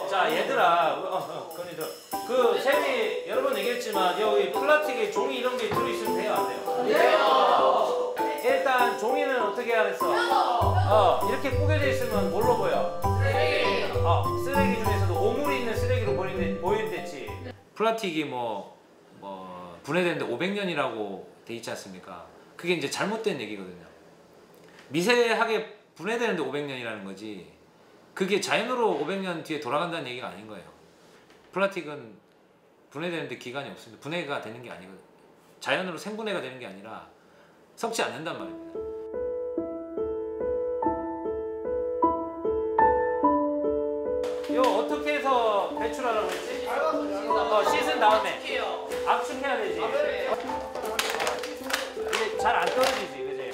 자 얘들아, 그 쌤이 여러 번 얘기했지만 여기 플라스틱에 종이 이런 게 들어있으면 돼요, 안 돼요? 네. 일단 종이는 어떻게 해야 됐어? 이렇게 꾸겨져 있으면 뭘로 보여? 쓰레기. 쓰레기 중에서도 오물이 있는 쓰레기로 보이는데지. 플라스틱이 뭐 분해되는데 500년이라고 돼 있지 않습니까? 그게 이제 잘못된 얘기거든요. 미세하게 분해되는데 500년이라는 거지. 그게 자연으로 500년 뒤에 돌아간다는 얘기가 아닌 거예요. 플라스틱은 분해되는데 기간이 없습니다. 분해가 되는 게 아니거든요. 자연으로 생분해가 되는 게 아니라 썩지 않는단 말입니다. 이거 어떻게 해서 배출하라고 했지? 씻은 다음에 압축해야 되지. 이게 잘 안 떨어지지, 그지?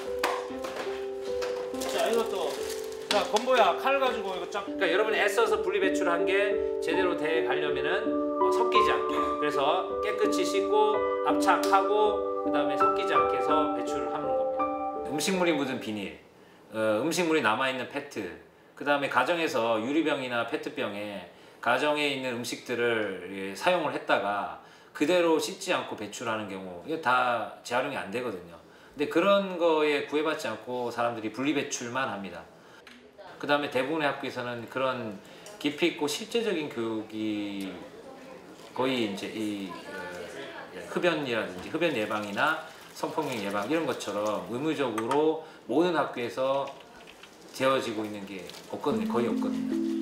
자, 이것도 자, 건보야, 칼 가지고 이거 쫙. 그러니까 여러분이 애써서 분리 배출한 게 제대로 돼 가려면은 섞이지 않게. 그래서 깨끗이 씻고 압착하고 그다음에 섞이지 않게 해서 배출을 하는 겁니다. 음식물이 묻은 비닐, 음식물이 남아 있는 페트, 그다음에 가정에서 유리병이나 페트병에 가정에 있는 음식들을 사용을 했다가 그대로 씻지 않고 배출하는 경우 이게 다 재활용이 안 되거든요. 근데 그런 거에 구애받지 않고 사람들이 분리 배출만 합니다. 그 다음에 대부분의 학교에서는 그런 깊이 있고 실제적인 교육이 거의 이제 이 흡연이라든지 흡연 예방이나 성폭력 예방 이런 것처럼 의무적으로 모든 학교에서 되어지고 있는 게 없거든요. 거의 없거든요.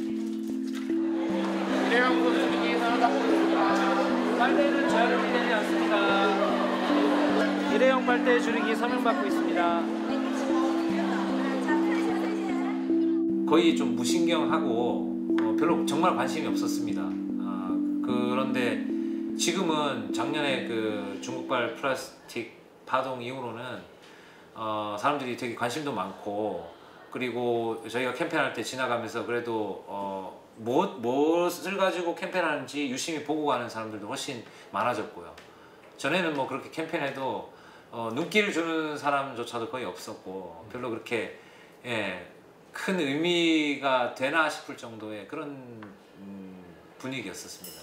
빨대는 재활용이 되지 않습니다. 일회용 빨대 줄이기 서명받고 있습니다. 거의 좀 무신경하고 별로 정말 관심이 없었습니다. 그런데 지금은 작년에 그 중국발 플라스틱 파동 이후로는 사람들이 되게 관심도 많고, 그리고 저희가 캠페인할 때 지나가면서 그래도 무엇을 가지고 캠페인하는지 유심히 보고 가는 사람들도 훨씬 많아졌고요. 전에는 뭐 그렇게 캠페인해도 눈길을 주는 사람조차도 거의 없었고 별로 그렇게 큰 의미가 되나 싶을 정도의 그런 분위기였었습니다.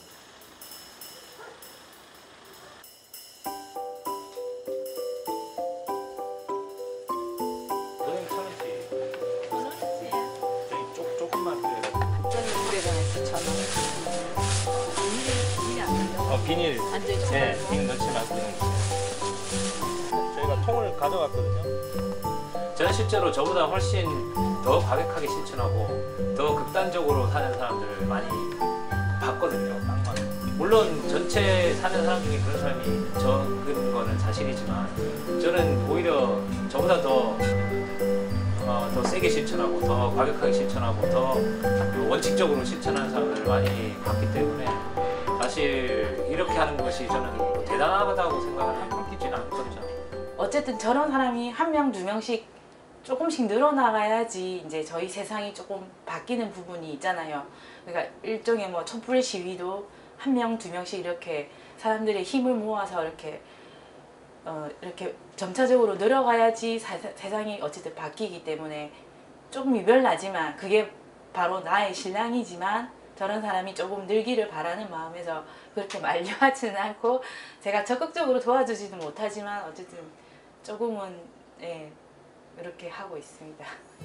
선생님 1,000원씩. 1,000원씩? 저희 조금만 드려요. 저는 물에다 해서 1,000원. 비닐이 안 들려? 비닐. 앉아있죠? 네, 비닐 넣지 마세요. 저희가 통을 가져갔거든요. 저는 실제로 저보다 훨씬 더 과격하게 실천하고 더 극단적으로 사는 사람들을 많이 봤거든요. 물론 전체 사는 사람 중에 그런 사람이 적은 거는 사실이지만 저는 오히려 저보다 더 세게 실천하고 더 과격하게 실천하고 더 원칙적으로 실천하는 사람들을 많이 봤기 때문에 사실 이렇게 하는 것이 저는 대단하다고 생각을 하지는 않거든요. 어쨌든 저런 사람이 한 명, 두 명씩 조금씩 늘어나가야지 이제 저희 세상이 조금 바뀌는 부분이 있잖아요. 그러니까 일종의 뭐 촛불 시위도 한 명, 두 명씩 이렇게 사람들의 힘을 모아서 이렇게 점차적으로 늘어가야지 세상이 어쨌든 바뀌기 때문에 조금 유별나지만 그게 바로 나의 신랑이지만 저런 사람이 조금 늘기를 바라는 마음에서 그렇게 만류하지는 않고 제가 적극적으로 도와주지는 못하지만 어쨌든 조금은 이렇게 하고 있습니다.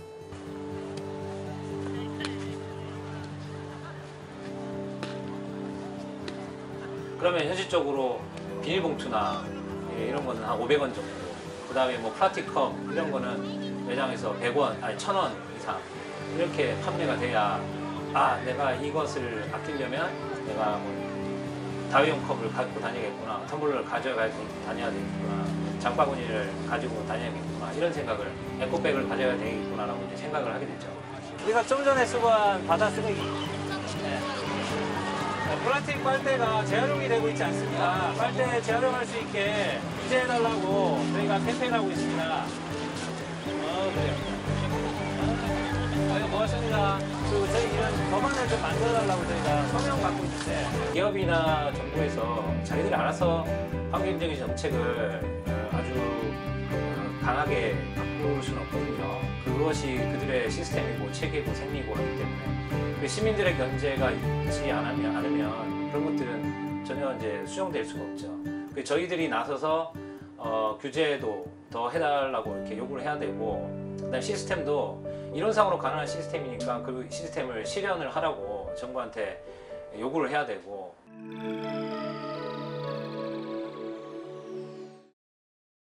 그러면 현실적으로 비닐봉투나 이런 거는 한 500원 정도, 그 다음에 뭐 플라스틱컵 이런 거는 매장에서 100원, 아니 1,000원 이상 이렇게 판매가 돼야 내가 이것을 아끼려면 내가 뭐 다회용 컵을 갖고 다니겠구나, 텀블러를 가져가야 다녀야 되겠구나, 장바구니를 가지고 다녀야겠구나, 이런 생각을, 에코백을 가져야 되겠구나 라고 이제 생각을 하게 됐죠. 우리가 좀 전에 수거한 바다 쓰레기, 플라스틱 빨대가 재활용이 되고 있지 않습니다. 빨대 재활용할 수 있게 규제해달라고 저희가 캠페인하고 있습니다. 그래요. 고맙습니다. 그리고 저희 이런 법안을 좀 만들어달라고 저희가 서명 받고 있는데 기업이나 정부에서 자기들이 알아서 환경적인 정책을 아주 강하게 바꿀 수는 없거든요. 그것이 그들의 시스템이고 체계고 생리고 하기 때문에 그 시민들의 견제가 있지 않으면 그런 것들은 전혀 이제 수용될 수가 없죠. 그 저희들이 나서서 규제도 더 해달라고 이렇게 요구를 해야 되고, 그다음 시스템도 이론상으로 가능한 시스템이니까 그 시스템을 실현을 하라고 정부한테 요구를 해야 되고.